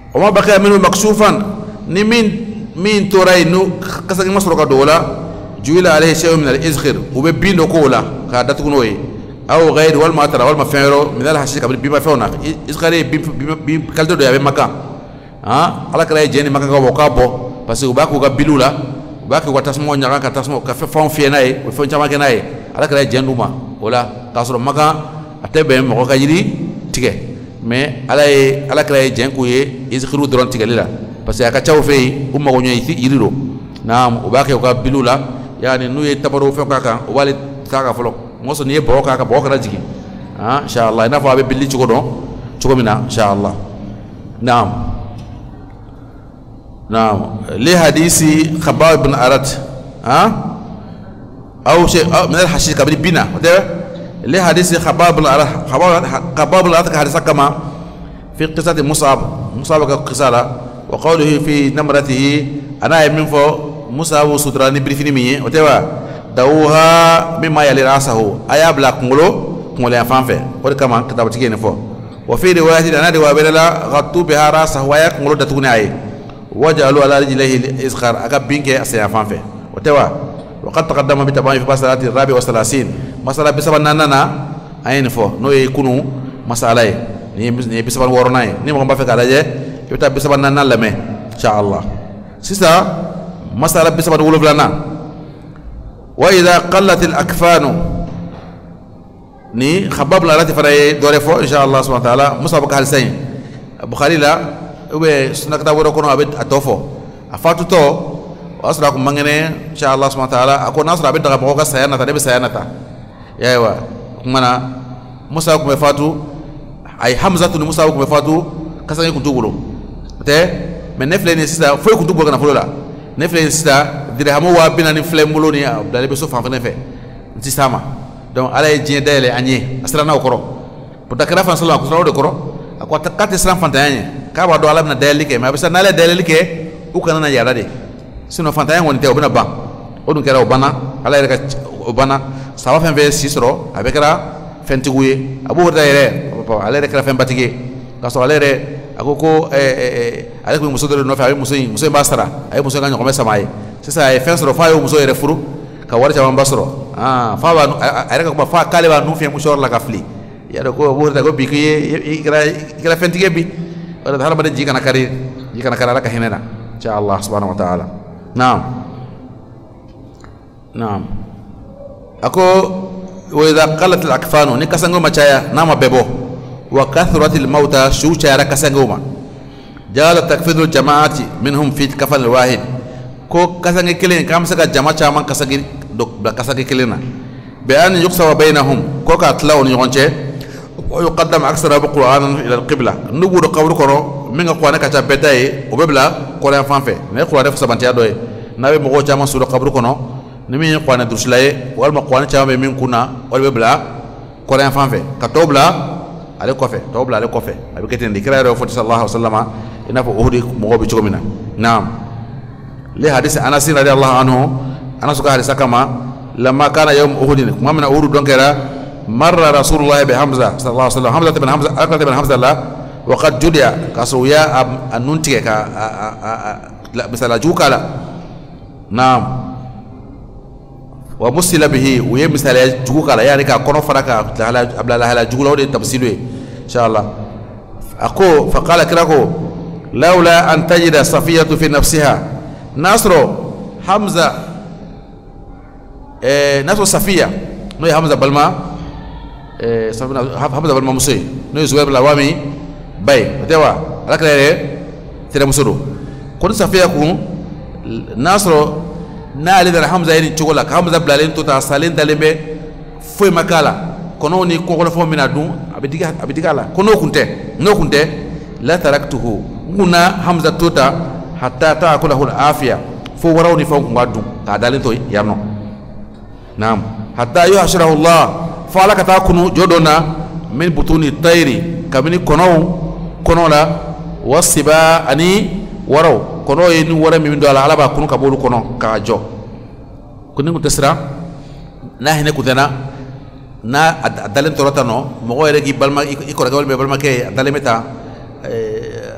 وما بقي منه مكشوفا نمين مين توراي نو كسر مسروق دولا جويل عليه شيء من الإزخر وببين كولا كذا تكونوي أو غير والما ترى والما فيرو من هذا الشيء قبل بما فيونا إزخري بيم كالدو ده يبي مكان على كلا يجيني مكان كوكابو بس وباكو كبيلولا وباكو كتاسمو نيران كتاسمو كفون فيناي وفون جامع كناي على كلا يجيني دوما ولا كاسر مكان أتبع مكان كجري تيجي mais ala kala jenku ye izkhiru dron tigalila parce que aka chaw fe umma ko nyi yiriro naam o bake ko bilula yani nu ye tabaro fe kaka o wali kaka folo moso ni bo kaka jigi inshallah ina fa be billi ci ko don ci ko mina inshallah naam li hadisi khabab ibn arat او شيء من الحشيش قبل بنا لحديث خباب الأرث حديث كما في قصة مصعب كقصة وقوله في نمرته أنا من فو مصعب سطراني بريفيني وتوا دوها مما يلي رأسه أيا بلا كمولو ينفع وكما كتاب تيجي نفو وفي رواية أنا رواية بلا غطوا بها رأسه ويا كمولو دتوني أي وجعلوا على رجليه الإزخار أكبينك أسيانفع وتوا وقد تقدم بتبعي في مسألة الرابع والثلاثين مسألة بسبب نانا أين فو نو يكونوا مسألة ني بسبب ورناي ني مغمبا فيك على جه يبتا بسبب نانا لمه إن شاء الله سيسا مسألة بسبب ولف لنا وإذا قلت الأكفان ني خباب لا تفري دورفو إن شاء الله سبحانه وتعالى مسابقة هالسين بخاري لا وبي سنكتا وركونو أبد أتوفو أفاتو تو وأسرعكم معناه إن شاء الله سبحانه وتعالى أكون أسرع بدك بقولك سيانا تدري سيانا تا يا إيوه كمانا موسى كم فاتو أي حمزة توني موسى كم فاتو كسرني كنتو بقوله تة من نفلين السيدا فوي كنتو بقولنا فلولا نفلين السيدا درهمو وابينا نفلين بلوني بدالي بسوف عن فنفه نتيسامة دون على الجين دايل عني أسرعنا وكرو بدك رافع سلام كسرنا وكرو أكو تكات إسلام فانتاني كابا دو على من دايل لك ما بس ناله دايل لك وكنا نجارة دي sino fantayen woni te obina ban odun kera obana ala yere ka obana sawa fen ve sisro abekara fentiguye abu horta yere papa ala yere kera fen batige kaso ala yere akoko ala ko muso do no fa muso basara ay muso ganyo ko samaye c'est ça ay fensro fa yo muso yere furu ka wara jama basro fa ba ay ka ko fa kale ba nu fe muso la ka fli ya do ko abu horta ko bikiye ikra fentige bi wala hala bade jikana kari la ka hinena insha Allah subhanahu wa ta'ala نعم أكو وإذا قلت الأكفان نكسنغو ما شايا نام ببو وكثرت الموتى شو شايا كسنغو ما جعل تكفير الجماعة منهم في كفن الواحد كو كسنغ كلين كام سكا جماعة شامان كسنغ كلينا بأن يقصى بينهم كو كاتلاون يغنشي ويقدم أكثر بقرآن إلى القبلة نقول قبر كرو من قوانا كتاب بداية وببلا قرآن فانفه نقول فسبانتيا دوي نبي مغو جاما سورة قبر كنو نمي قوانا درسلاي والما قوانا جاما من كنا والببلا قرآن فانفه كتوبلا على كوفه توبلا على كوفه أبي كتير ذكرى رسول صلى الله عليه وسلم إنه أهدي مغو بيجومنا نعم لحديث أنس رضي الله عنه أنا سكوا حديث كما لما كان يوم أهد ما من أهد دونكرا مر رسول الله بحمزة صلى الله عليه وسلم حمزة بن حمزة الله وقد جدي كسويا النونتي كا لا مثلا جوكالا نعم ومسل به وهي مثلا جوكالا يعني كأكون فرقة قبل لا جوكالا ودي تفسيره إن شاء الله أكو فقال كراكو لولا أن تجد صفية في نفسها نصر حمزة نصر صفية نوي حمزة بالما حمزة بالما مسي نوي زوير بالعوامي باي توا لك لا ترى مسرو كون صفية كون نصر نالي در حمزة يعني تقول لك حمزة بلالين توتا سالين دلمه فوي مكالا كونو ني كوكو فو من ادون ابيديكالا كونو كنت لا تركته هنا حمزة توتا حتى تاكله العافية فو وراوني فو غادو كادالين توي يارنو نعم حتى يحشره الله فعلك تاكنو جودونا من بطون الطير كمن كونو لا والسبا اني ورو كونو يني ورا من دولا على با كونو كبولو كونو كاجو كوني متسرا نا هنا كوتنا نا دالين توراتانو مغو يرغي بالما يكو رغول بالما كي دالمتا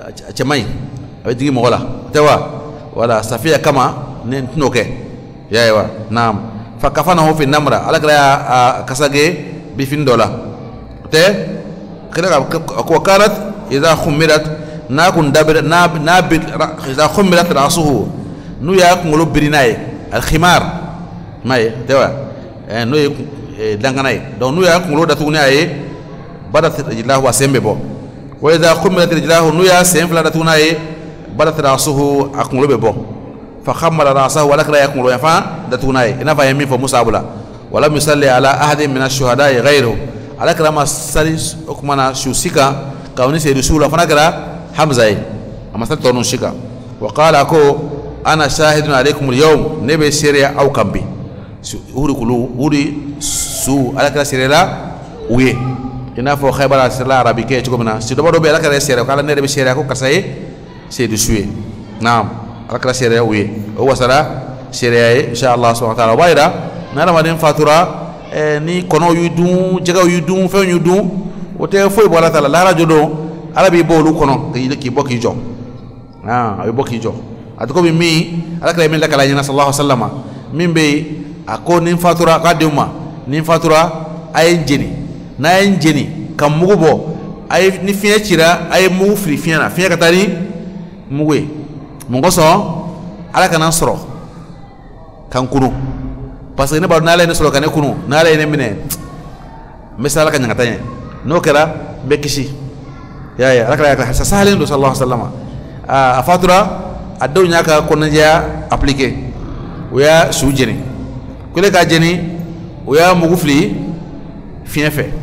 cemai abe digi mogola tewa wala safiya kama ninoke yawa naam fakafanahu fi namra ala kala kasage bi fin dola te kira ko kanat idha khumirat nakun dabir nabil idha khumirat rasuhu nu ya ngolo birinay al khimar may tewa nu danganay donc nu ya ngolo datuni ay badat rijlahu wa sembe bo wa idha khumirat rijlahu nu ya semfla datuna ay badat rasuhu akngolo be bo fa khammala rasahu wala kra yakngolo ya fa datuna ay ina fa yami fa musabula wala misalli ala ahadin min ash-shuhada ghayru ala kra ma salis okmana shusika kawni se rusula fa nakra hamza ay amasal tonu shika wa qala ko ana shahidun alaykum al-yawm nebe sharia aw kambi uri kulu uri su ala kra sharia uye ina fo khaybara sirla arabike ci ko mina si do be ala kra sharia kala nebe sharia ko kasay c'est de suer naam akra sharia uye o wasara sharia insha Allah subhanahu wa ta'ala wayra nana madin fatura ni kono yudu jega yudu fe yudu o te foi bola tala la radio do arabi bolu kono ki bokki jo ay bokki jo atko mi alakra min lakala nyana sallallahu alaihi wasallam min be ako nin fatura kaduma nin fatura ay jeni na ay jeni kam mugo ay ni fiya cira ay mu fri fiya katani muwe mungoso ala kana soro kan kunu parce que ne ba na la ne soro kan kunu na la ne mine misala kan ngata no kala be kishi ya ala kala sa sahalen do sallallahu alaihi wasallam a fatura addo nyaka ko nja appliquer oya sujeni kule ka jeni oya mugufli fienfe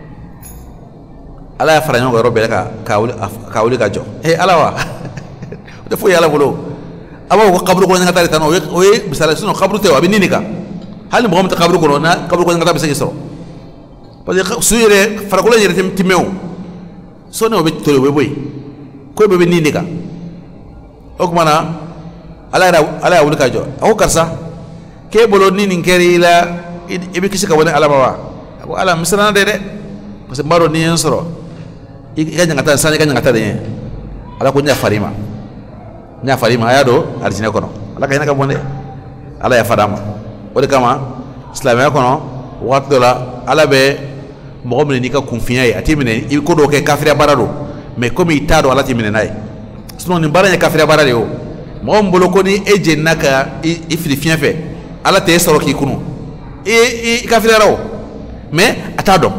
ala ya faranyo go robe ka wuli ka jo ala wa da fo yala bolo aba ko qabru ko ngata tan o bisala suno qabru te abi ninika hal mo gamta qabru ko na qabru ko ngata bisagi so parce que suyere fara ko la yere timmew so no be tole we boy ko be ninika o ko mana ala wuli ka jo o karsa ke bolo nini ngeri la ibe kisika wona ala bawa ko ala misana de parce que maro ni en soro ga ngata sani ga ngata de ala ko nya farima nya farima ayado arjina kono ala kayna ka bonde ala ya fadama wode kama islamia kono wat dola ala be mo ni ka confiance atimine i ko do ke kafira barado mais comme itado ala timine nay sinon ni baranya kafira barade o mo mbolo ko ni eje naka i filifien fe ala te soro ki kunu i kafira rawo mais atado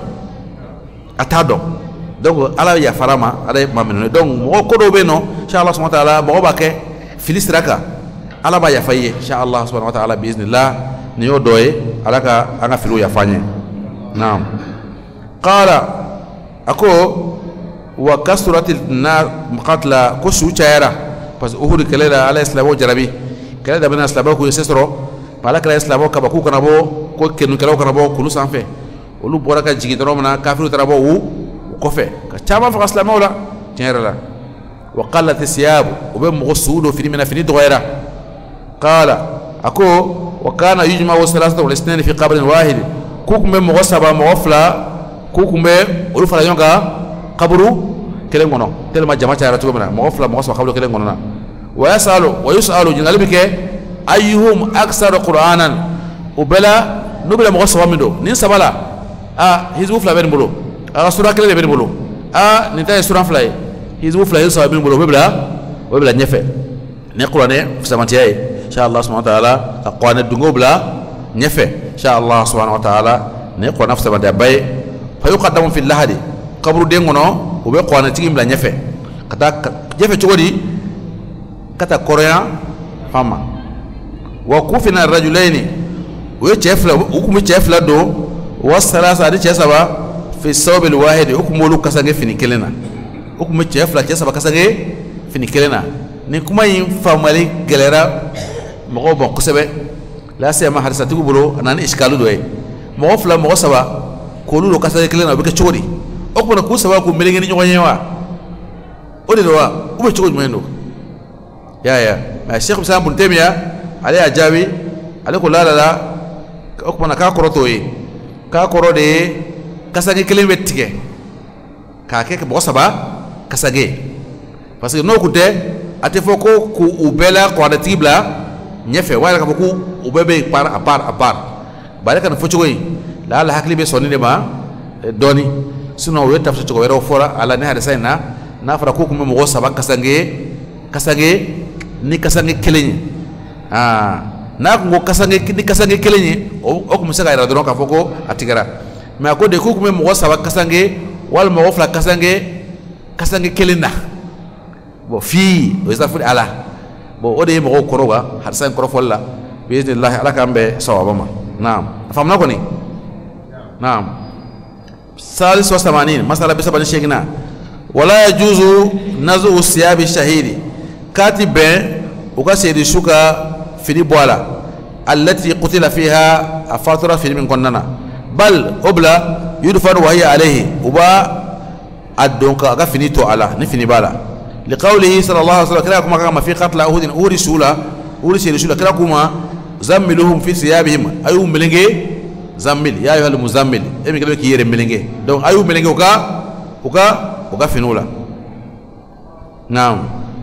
donc ala ya farama ala mamino donc mo ko do be no inshallah subhanahu wa ta'ala mo ba ke filisraka ala ba ya faye inshallah subhanahu wa ta'ala biiznillah ni yo doye ala ka anga filu ya fanye naam qala ako wa kasratil nar qatla kusu chaira pas uhud kelela ala islamo jarabi kala da bana islamo ko sesro pala kala islamo ka ba ku kana bo ko kenu kala kana bo kulu sanfe olu boraka jigi doro mana kafiru tarabo wu kofe ka chama fa islamo la tiara wa qallat thiyab ube mughsudu fi min fi dghayra qala ako wa kana yujma wa salasatu wal isnan fi qabr wahid kukumbe mughsaba mughfla kukumbe ulu fala yonga qabru kelen gono telma jama tiara to mana mughfla mughsaba qabru kelen gono na wa yusalu jinalbike ayyuhum aktsaru qur'anan ubala nubila mughsaba mindo nin sabala hizbu fla ben bolo sura kelen ben bolo ni tay sura fla hizbu fla yusa ben bolo webla nyefe ne qur'ane fsamanti ay inshallah subhanahu wa ta'ala aqwana dungo bla nyefe inshallah subhanahu wa ta'ala ne qur'ane fsamanti bay fa yuqaddamu fil lahadi qabru dengono ube qur'ane tigim bla nyefe kata jefe chogodi kata korea fama wa kufina rajulaini we chefla hukumu chefla do wasalasa adi chesaba fi sawbil wahid hukumu kasange fini kelena hukumu chefla chesaba kasange fini kelena ni kuma yin famali gelera mo bon kusebe la sema harsatu bulo nan iskalu doy mo fla mo saba ko lu kasange kelena be ke chodi okumu na kusaba ku melenge ni nyoyewa odi do wa ube chodi mendo ya ma sheikh Islam bin Taymiya ali ajabi ali ko la okumu na ka korotoyi ka koro de kasage kelen wetige ka ke bo saba kasage parce que no kunte ate foko ku ubela ko ada tibla nyefe wala ka foko ubebe par a part bare kan fo choy la hakli be sonni de ma doni sino we tafso ko wero fora ala ne hada sayna na fara ko kuma mo saba kasange ni kasange kelenye na ko kasange ni kasange kelenye o ko musaga ira don ka foko atigara mais ko de ko kuma mo saba kasange wal mo fla kasange kelena bo fi o isa fu ala bo o de mo ko roga har san ko folla bi idillah ala kambe sawabama naam famna ko ni naam salis wa 80 masala bisa bani shegina wala yajuzu nazu siyabi shahidi katibe uka sedi shuka fini boala allati qutila fiha afatura fi min konnana bal ubla yudfar wa hiya alayhi uba adonka aga fini to ala ni fini bala liqawlihi sallallahu alaihi wasallam kama kama fi qatl uhud uri sedi shula kama zammiluhum fi siyabihim ayu melenge zammil ya ayyuhal muzammil emi kala ki yere melenge donc ayu melenge uka finula naam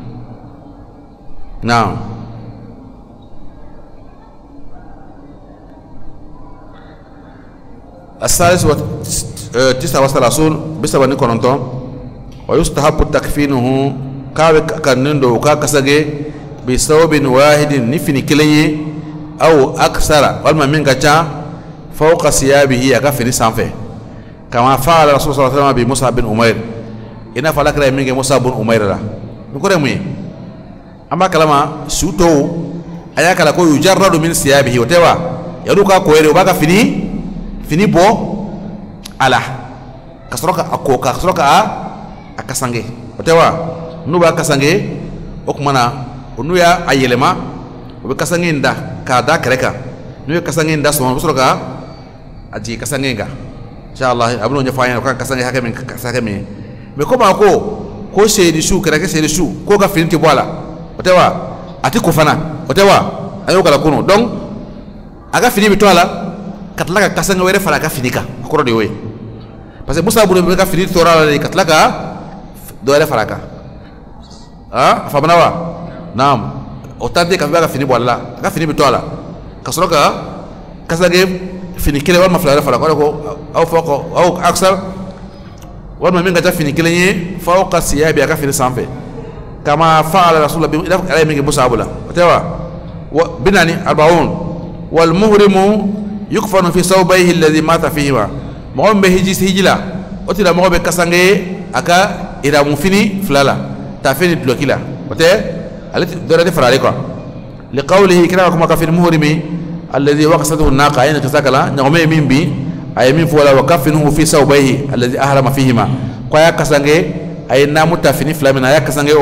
الثالث تسعة وثلاثون بسبب نكونتون ويستحب تكفينه كانندو كاسجي بثوب واحد نفني كلي أو أكثر والما من كذا فوق ثيابه يكفي سانفه كما فعل الرسول صلى الله عليه وسلم بموسى بن عمير إن فلك لا يمكن موسى بن عمير لا نقول مي أما كلامه سوتو أيا كلا كو يجرد من ثيابه وتوا يروكا كويري وباكا fini bo ala kasroka akoka kasroka akasange otewa nuba kasange okmana onuya ayelema obe kasange nda kada kreka nuya kasange nda so kasroka aji kasange nga inshallah abno nya fayna ka kasange hakame kasakame me ko ba ko shedi shu kreka shedi shu ko ka fini bo ala otewa ati kufana otewa ayo kala kuno donc aga fini bitwala katlaka kasanga were fala ka finika akoro de we parce que musa buru ka fini tora le katlaka do were fala ka famana wa naam otande ka ba ka fini wala ka fini bitola kasroka kasage fini kile wal mafla fala ko au foko au aksar wal ma minga ta fini kile ni fawqa siyabi ka fini sanfe kama fa'ala rasulullah bi ala minga musa bula tawa binani 40 wal muhrimu يكفن في ثوبيه الذي مات فيهما مغم بهجيس هجلا وتلا مغم بكسانغي اكا الى مفني فلالا تافين دلوكيلا وتي التي دورتي فراليكو لقوله كما كفي المهرم الذي وقصته الناقه اين كساكلا نغمي مين بي اي مين فولا وكفنه في ثوبيه الذي احرم فيهما كويا كسانغي اي نامو تافين فلامنا يا كسانغي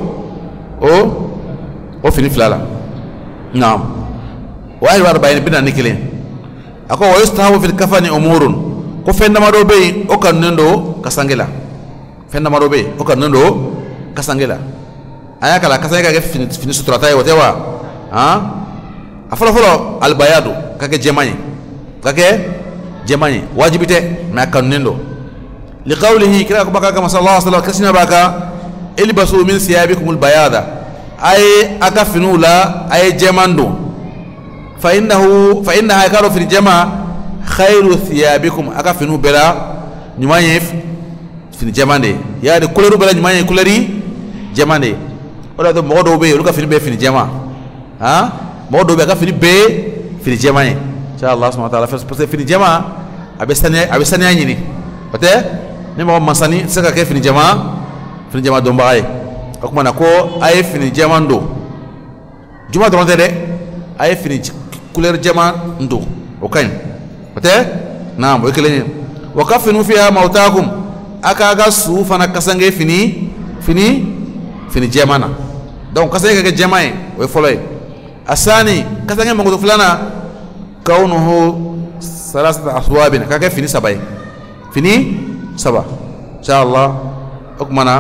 او فيني فلالا نعم واحد 40 بنا نيكلين ako wayustahabu fil kafani umurun ko fenda mado be o kan nendo kasangela fenda mado be o kan nendo kasangela aya kala kasanga ga fini sutura tay wotewa afolo al bayadu kake jemani wajibite ma kan nendo li qawlihi kira ko baka kama sallallahu alaihi wasallam kasina baka ilbasu min siyabikum al bayada ay aka finula ay jemando فإنها كانوا في الجماعة خير ثيابكم أكفنوا بلا نمايف في الجماعة دي يعني كلرو بلا نمايف كلري جماعة دي ولا ده مودو بي ولا كفنوا بي في الجماعة مودو بي كفنوا بي في الجماعة إن شاء الله سبحانه وتعالى في الجماعة أبستني أنيني بته نما مساني سكا كيف في الجماعة دوم باي أكما نكو أي في الجماعة دو جماعة دون ده أي في كولر جما ندو وكاين بته نعم وكلين وكفنوا فيها موتاكم اكاغا سوفنا كسانغي فيني جمانا دونك كسانغي جماي وفولي اساني كسانغي مغدو فلانا كونه ثلاثه اصواب كاكا فيني سباي سبا ان شاء الله اكمنا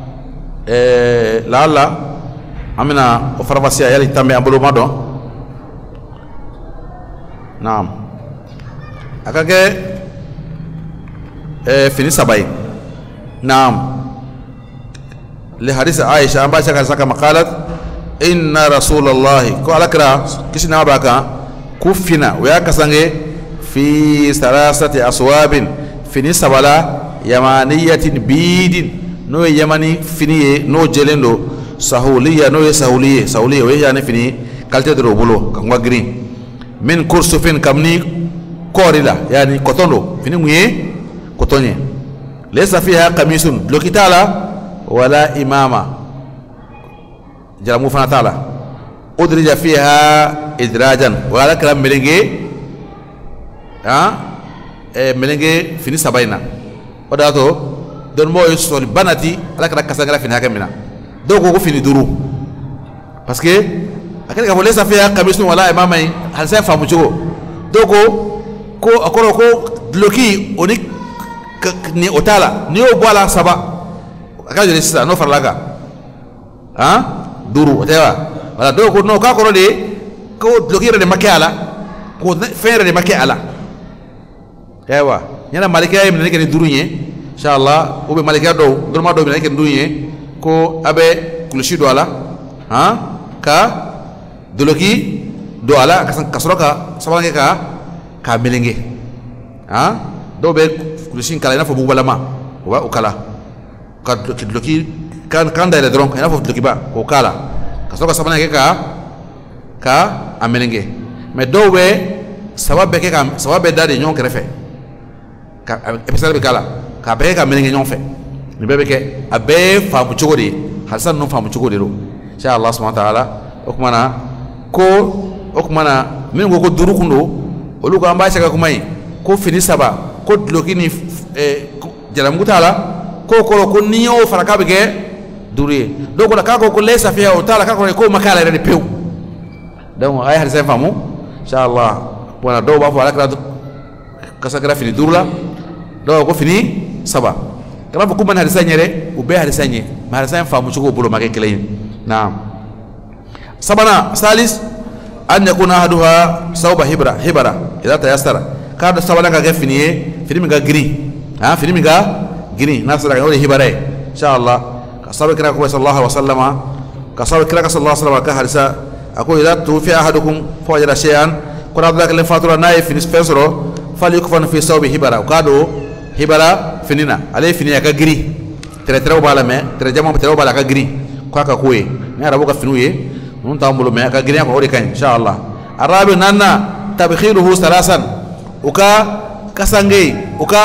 لا امنا وفرماسيا يلي تامي امبلو مادو naam akake fini sabai naam لحديث عائشة أن باشا كما قالت إن رسول الله قال كرا كشنا باكا كفنا ويا كسانجي في ثلاثة أصواب في نسبلا يمانية بيد نو يماني فيني نو جلندو سهولية نو سهولية سهولية ويا يعني فيني كالتة دروبولو كم غرين من كورسوفين كمني كوريلا يعني كوتونو فيني ميه كوتوني ليس فيها قميص لوكيتالا ولا إمامة جرمو فنا تعالى أدرج فيها إدراجا ولا كلام ملنجي ملنجي فيني سباينا وداتو دون مو يسول بناتي على كذا كسانغرا فيني هكمنا دو كوكو فيني دورو باسكو أكيد كابو ليس فيها قميص ولا إمامة هل سيفهم مجو دو كو أكورو كو لوكي أونيك ni otala ni obwala saba akaje lesa no farlaga duru otewa wala do ko no ka ko de ko blokire de makala ko fere de makala ewa nyana malika yim ne ke duru nye inshallah obe malika do ma do ne ke duru nye ko abe kulshi do ala ka doloki do ala kasroka sabange ka melenge do be kulishin kala ina fo bubalama wa ukala ka doki kan da ile dron ina fo doki ba ko kala kasoka sabana ke ka amelenge me do we sababe ke ka sababe dade nyon krefe ka episode be kala ka be ka amelenge nyon fe ni bebe ke abe fa bu chogodi hasan no fa bu chogodi ro insha Allah subhanahu wa ta'ala okumana min go ko duru kundo olu ko amba shaka kumai ko fini saba ko lokini jalam gutala ko niyo faraka bege duriye do ko ka ko lesa fiya o tala ka ko makala rede pew donc ay har sen famu inshallah wana do ba fo ala kasa gra fini durla do ko fini saba kala ko man har sanyere u be har sanye ma har sen famu ko bulo make kelen naam sabana salis an yakuna haduha sawba hibra idha tayassara kada sabana ka finiye fini mi ga giri fini mi ga giri nasara ga hibare inshallah ka sabe kira ko sallallahu alaihi wasallam ka sabe kira ka sallallahu alaihi wasallam ka harisa ako idha tufi ahadukum fa wajada shay'an kuna dhalika len fatura nay fini spesoro fali ko fan fi sawbi hibara kado hibara finina ale fini ka giri tere bala me tere jama tere bala ka giri ko ka kuwe ne arabu ka finuye nun tambulo me ka giri ko ori kan inshallah arabi nanna tabkhiruhu salasan uka kasange uka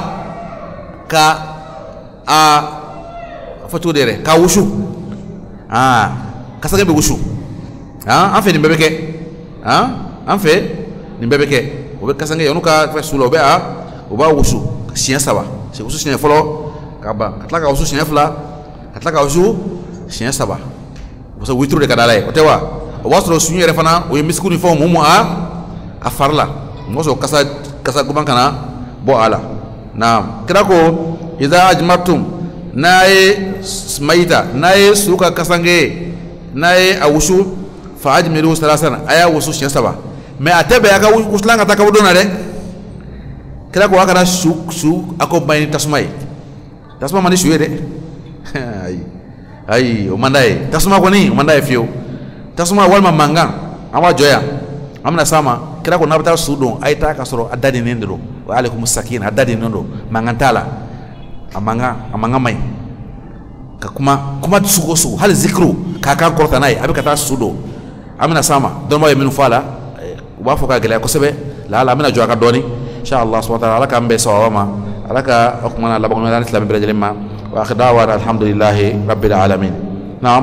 fatu dere ka wushu kasange be wushu an fe ni bebeke an fe ni bebeke o be kasange yonu ka fe sulo be o ba wushu siya saba se wushu siya folo ka ba katla ka wushu siya fula katla ka wushu siya saba o so witru de kadale o tewa o wasro sunye refana o yemisku ni fo mumu a farla moso kasa guban kana bo ala naam kira ko idza ajmatum nae maita nae suka kasange nae awushu fa ajmiru salasan aya wusu shin saba me atebe aka uslanga takawudona de kira ko aka su ako bayni tasma mani shuye de ay o mandai tasma ko ni o mandai fio tasma walma manga ama joya amna sama kira ko nabata sudon ayta ka soro adadi nendro wa alaikum sakin adadi nendo mangantala amanga mai ka kuma sugo hal zikru ka korta nai abi ka ta sudo amna sama don ma yeminu fala wa foka gele ko sebe la amna joaka doni insha Allah subhanahu wa ta'ala ka mbe sawama alaka akmana la bagna dan islam bi ma wa akhdawa alhamdulillahi rabbil alamin naam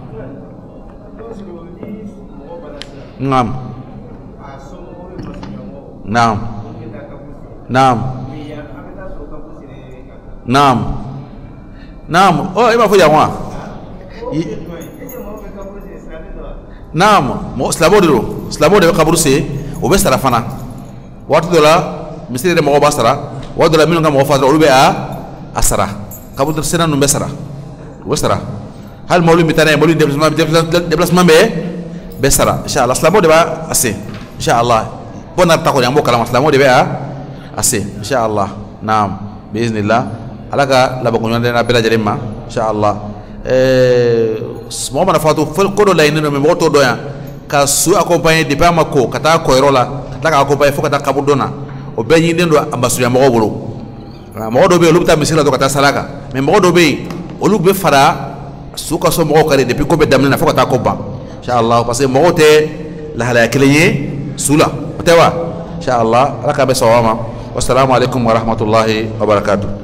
naam oh ima fo yawa naam mo slabo de kaburu se o be sara fana watu dola misiri de mo ba sara watu dola minu ngam mo fa be asara kaburu sena no be sara o sara hal mawlu mitane mawlu déplacement be sara inshallah slabo de ba assez inshallah bona ta ko yambo kala slabo de be assez inshallah naam biiznillah alaka la bagunyo de na bela jarima inshallah mɔgɔ mana fatu ko dɔ laɲini don mɛ mɔgɔ t'o dɔn yan ka su accompagner depuis a ma ko ka taa kɔyɔrɔ la ka tila ka accompagner fo ka taa kaburu dɔn na o bɛɛ ɲinilen don a masurunya mɔgɔw bolo mɔgɔ dɔw bɛ yen olu bɛ taa misiri la dɔrɔn ka taa sara kan mɛ mɔgɔ dɔw bɛ yen olu bɛ fara su ka so mɔgɔw kan de depuis ko bɛ daminɛ na fo ka taa ko ban inshallah parce que mɔgɔw tɛ lahalaya kelen ye su la o tɛ wa inshallah ala k'a bɛ sawaba ma wassalamu alaikum wa rahmatullahi wa barakatuh.